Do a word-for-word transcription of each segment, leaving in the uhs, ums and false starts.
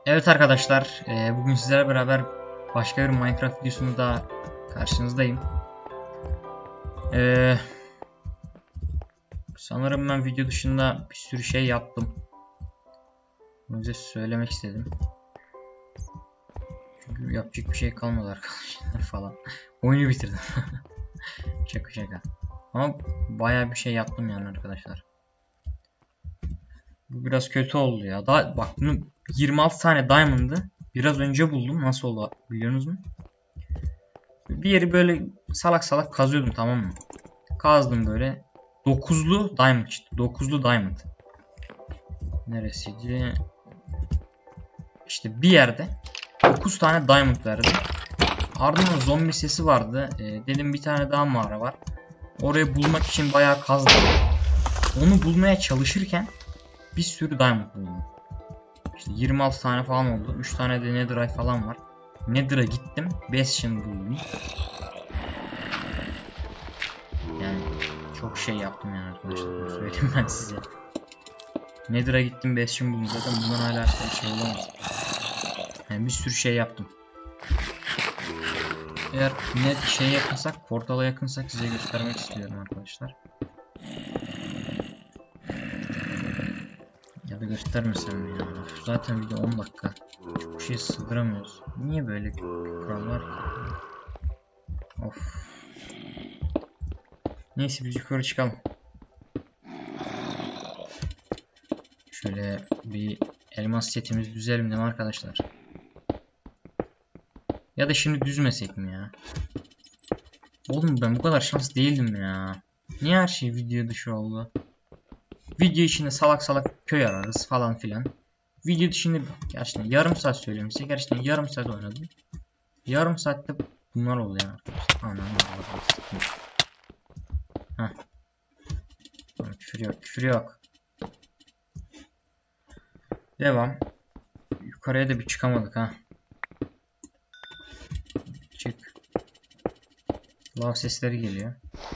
Evet arkadaşlar, e, bugün sizlerle beraber başka bir Minecraft videosunda da karşınızdayım. E, sanırım ben video dışında bir sürü şey yaptım. Bunu size söylemek istedim. Çünkü yapacak bir şey kalmadı arkadaşlar falan. Oyunu bitirdim. Şaka şaka. Ama bayağı bir şey yaptım yani arkadaşlar. Bu biraz kötü oldu ya. Daha, bak bunu yirmi altı tane diamond'ı biraz önce buldum. Nasıl oldu biliyorsunuz mu? Bir yeri böyle salak salak kazıyordum, tamam mı? Kazdım böyle. dokuzlu diamond çıktı. dokuzlu diamond. Neresiydi? İşte bir yerde dokuz tane diamond verdi. Ardından zombi sesi vardı. E, dedim bir tane daha mağara var. Orayı bulmak için bayağı kazdım. Onu bulmaya çalışırken bir sürü diamond buldum. İşte yirmi altı tane falan oldu. üç tane de netherite falan var. Nether'a gittim. Bastion buldum. Yani çok şey yaptım yani arkadaşlar. Bunu söyleyeyim ben size. Nether'a gittim, Bastion buldum. Zaten bundan hala şey olamaz. Yani bir sürü şey yaptım. Eğer net şey yakınsak, portala yakınsak size göstermek istiyorum arkadaşlar. Ya da göstermesem mi ya? Zaten video on dakika. Çok bir şey sığdıramıyoruz. Niye böyle kurallar ki? Of. Neyse biz yukarı çıkalım. Şöyle bir elmas setimiz düzelim değil mi arkadaşlar? Ya da şimdi düzmesek mi ya? Oğlum ben bu kadar şans değildim ya. Niye her şey video dışı oldu? Video içinde salak salak köy ararız falan filan. Video dışında gerçekten yarım saat söylüyorum size. Gerçekten yarım saat oynadım. Yarım saatte bunlar oldu yani arkadaşlar. Anam Heh. Küfür yok, küfür yok. Devam. Yukarıya da bir çıkamadık ha. Çık. Lav sesleri geliyor.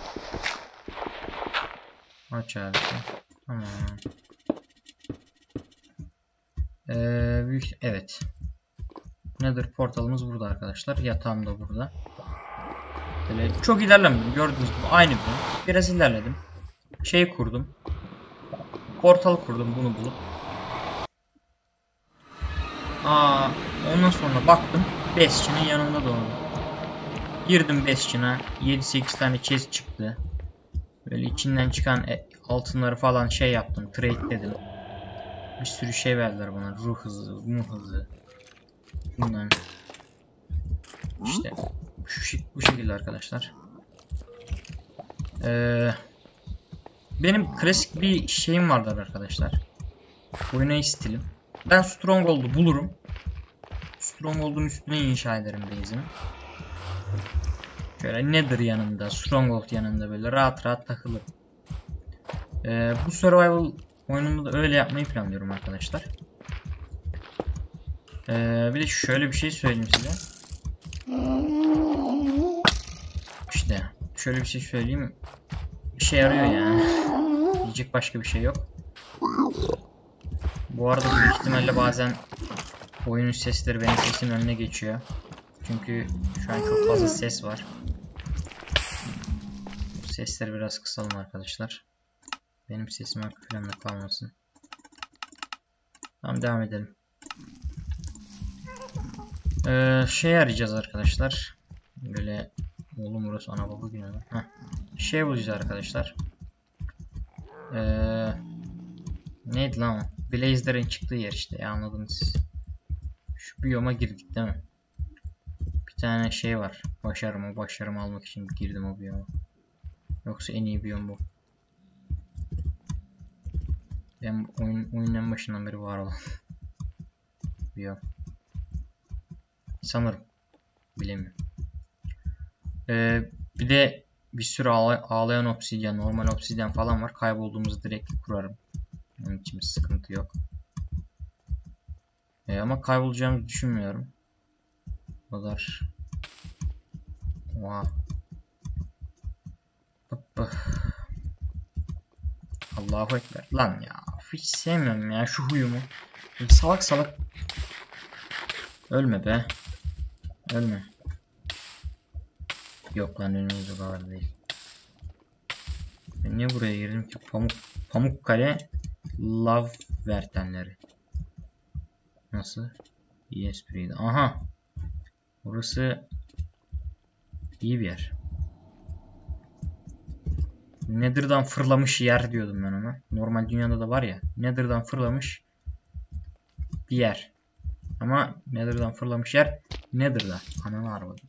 Aç abi. Tamam. Ee, büyük evet. Nether portalımız burada arkadaşlar. Yatağım da burada. Böyle çok ilerlemedim. Gördüğünüz gibi aynı bu. Biraz ilerledim. Şey kurdum. Portal kurdum bunu bulup. Aa, ondan sonra baktım. Bastion'ın yanında doğdu. Girdim Bastion'a. yedi sekiz tane chest çıktı. Böyle içinden çıkan altınları falan şey yaptım. Trade dedim. Bir sürü şey verdiler bana. Ruh hızı, ruh hızı. Bundan. İşte şu bu şekilde arkadaşlar. Ee, benim klasik bir şeyim vardır arkadaşlar. Oynayış stilim. Ben Stronghold'u bulurum. Stronghold'un üstüne inşa ederim base'imi. Şöyle Nether yanında, Stronghold yanında böyle rahat rahat takılırım. Ee, bu survival oyununda da öyle yapmayı planlıyorum arkadaşlar. Ee, bir de şöyle bir şey söyleyeyim size. İşte şöyle bir şey söyleyeyim. İşe yarıyor yani. Diyecek başka bir şey yok. Bu arada büyük ihtimalle bazen oyunun sesleri benim sesimin önüne geçiyor. Çünkü şu an çok fazla ses var. Sesleri biraz kısalım arkadaşlar. Benim sesim arka planda kalmasın. Tamam, devam edelim. Ee, şey arayacağız arkadaşlar. Böyle oğlum burası ana baba günü. Heh. Şey bulacağız arkadaşlar. Ee, neydi lan o? Blazer'ın çıktığı yer işte ya, anladınız. Şu biyoma girdik değil mi? Bir tane şey var. Başarımı o başarımı almak için girdim o biyoma. Yoksa en iyi biyom bu. Ben oyun, oyunun en başından beri var olan biyom. Sanırım. Bilemiyorum. Ee, bir de bir sürü ağlayan obsidyen, normal obsidyen falan var. Kaybolduğumuzda direkt kurarım. Onun için bir sıkıntı yok. Ee, ama kaybolacağımı düşünmüyorum. O kadar. Oha. Allahu Ekber. Lan ya. Hiç sevmiyorum ya şu huyumu. Salak salak Ölme be. Ölme. Yok lan, önümüz o kadar değil. Ben niye buraya girdim ki? Pamuk Pamukkale Lav Vertenleri. Nasıl? Espriydi. Aha. Burası iyi bir yer. Nether'dan fırlamış yer diyordum ben ona. Normal dünyada da var ya. Nether'dan fırlamış bir yer. Ama Nether'dan fırlamış yer Nether'da. Ananı arvadım.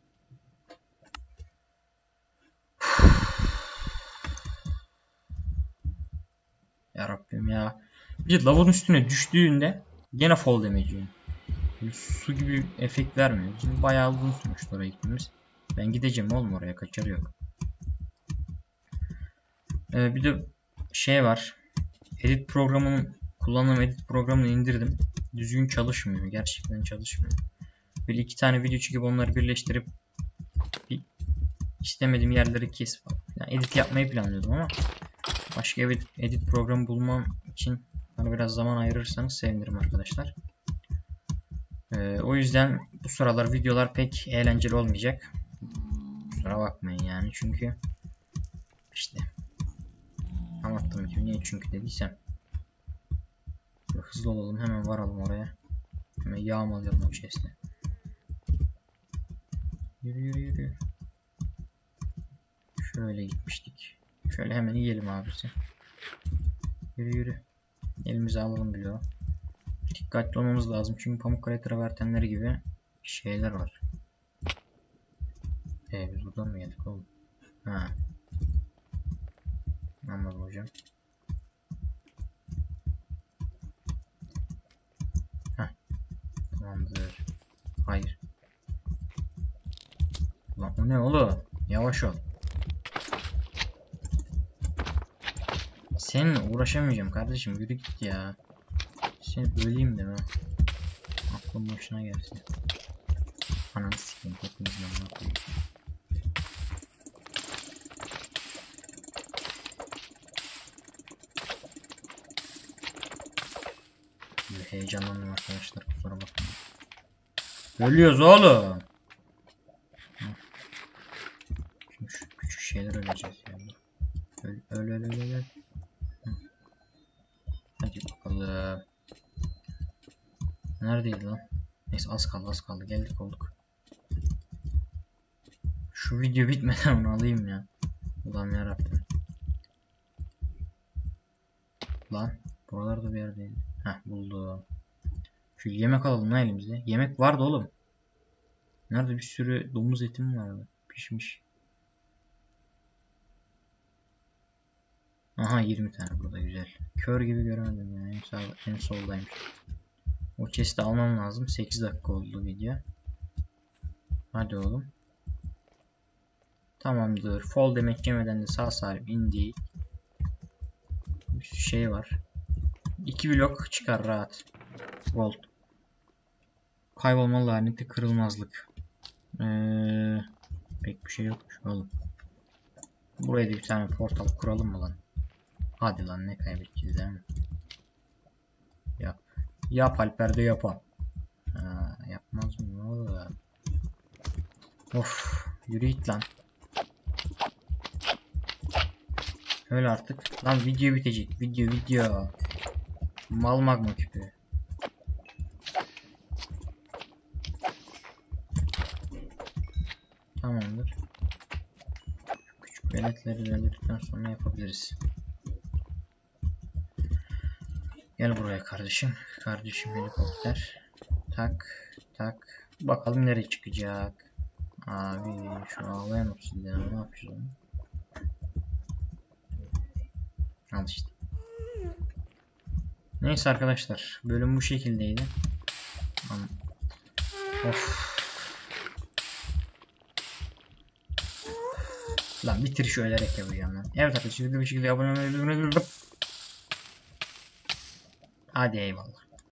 Ya Rabbim ya. Bir lavın üstüne düştüğünde gene fall damage yiyor. Su gibi efekt vermiyor. Bizim bayağı uzun sürmüştü oraya gitmemiz. Ben gideceğim oğlum, oraya kaçarı yok. Ee, bir de şey var. Edit programının kullandığım edit programını indirdim. Düzgün çalışmıyor. Gerçekten çalışmıyor. Bir iki tane video çekip onları birleştirip bir istemediğim yerleri kesip yani edit yapmayı planlıyordum ama başka edit, edit programı bulmam için bana biraz zaman ayırırsanız sevinirim arkadaşlar. Ee, o yüzden bu sıralar videolar pek eğlenceli olmayacak. Kusura bakmayın yani, çünkü işte anlattığım gibi niye çünkü dediysem. Hızlı olalım, hemen varalım oraya. Hemen yağmalayalım o chest'i. Yürü yürü yürü. Şöyle gitmiştik. Şöyle hemen yiyelim abisi. Yürü yürü. Elimize alalım bile o. Dikkatli olmamız lazım çünkü Pamukkale travertenleri gibi şeyler var. Eee biz buradan mı yedik oğlum? Ha. Anladım hocam. Heh. Tamamdır. Hayır. Lan o ne oğlum? Yavaş ol. Seninle uğraşamayacağım kardeşim, yürü git ya. Seni öleyim deme. Aklım başına gelsin. Ananı sikeyim, hepinizin amına koyayım. Bir heyecanlandım arkadaşlar, kusura bakmayın. Ölüyoruz oğlum. Şimdi şu küçük şeyler öleceğiz ya. Öl öl öl öl öl. Hadi bakalım. Neredeydi lan? Neyse az kaldı az kaldı, geldik olduk. Şu video bitmeden onu alayım ya. Ulan yarabbim. Lan buralarda bir yerdeydi. Heh buldum. Şu yemek alalım lan elimize. Yemek vardı oğlum. Nerede, bir sürü domuz eti mi vardı? Pişmiş. Aha yirmi tane burada, güzel. Kör gibi göremedim ya. En, sağ, en soldaymış. O chest'i almam lazım. sekiz dakika oldu video. Hadi oğlum. Tamamdır. Fall demek yemeden de sağ salim indi. Bir şey var. iki blok çıkar rahat. Gold. Kaybolma laneti, kırılmazlık. Ee, pek bir şey yokmuş oğlum. Buraya da bir tane portal kuralım mı lan? Hadi lan, ne kaybedeceğiz değil mi? Yap. Yap Alper de yapalım. Ha, yapmaz mı? Ne olur? Of, yürü git lan. Öyle artık. Lan video bitecek. Video video. Mal magma küpü. Tamamdır. Şu küçük veletleri öldürdükten sonra yapabiliriz. Gel buraya kardeşim. Kardeşim helikopter. Tak tak. Bakalım nereye çıkacak. Abi şu ağlayan obsidyen ne yapacağız? Al işte. Neyse arkadaşlar, bölüm bu şekildeydi. Of. Lan bitiriş ölerek yapacağım lan. Evet arkadaşlar, bu şekilde abone olmayı unutmayın. Hadi eyvallah.